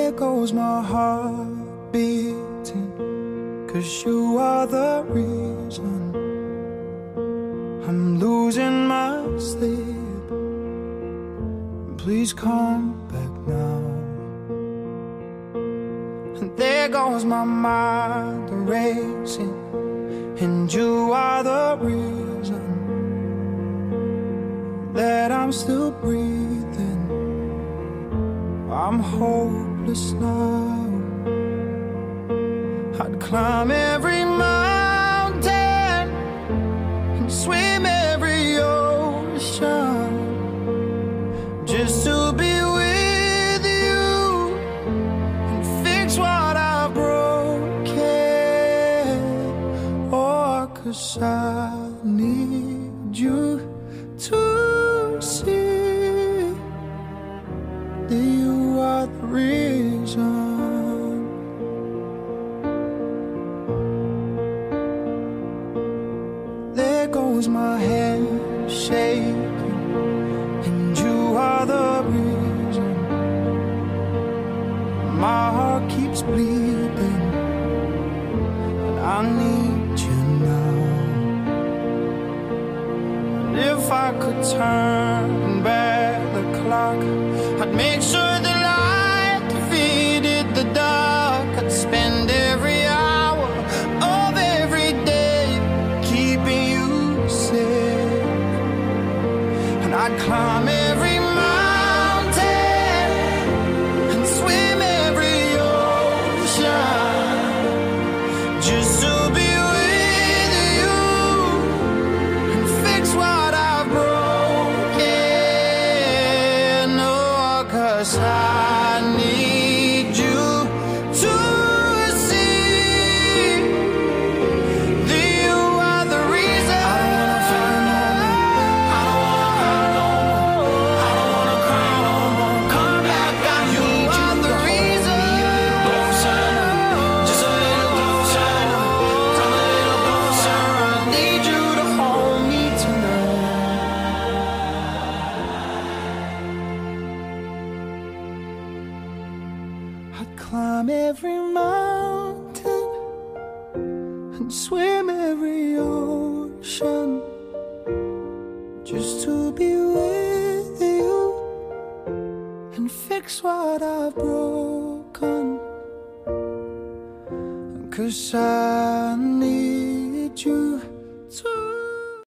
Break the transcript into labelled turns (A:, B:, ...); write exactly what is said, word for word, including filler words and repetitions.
A: there goes my heart beating, 'cause you are the reason I'm losing my sleep. Please come back now. And there goes my mind racing, and you are the reason that I'm still breathing. I'm hopeless now. I'd climb every mountain and swim every ocean just to be with you and fix what I've broken. Oh, 'cause I need you to see that you are the reason. There goes my hand shaking, and you are the reason. My heart keeps bleeding, and I need you now. And if I could turn back the clock, I'd make sure the light defeated the dark. I'd spend every hour of every day keeping you safe, and I'd climb every mountain and swim every ocean just to be with you and fix what I've broken. Oh, 'cause I need you to see that you are the reason. I don't wanna fight no more. I don't wanna hurt no more. I don't wanna cry no more. Come back, I you need are you the reason. Closer, just a little closer. Come a little closer. I need you to hold me tonight. I'd climb every mountain and swim every ocean just to be with you and fix what I've broken. 'Cause I need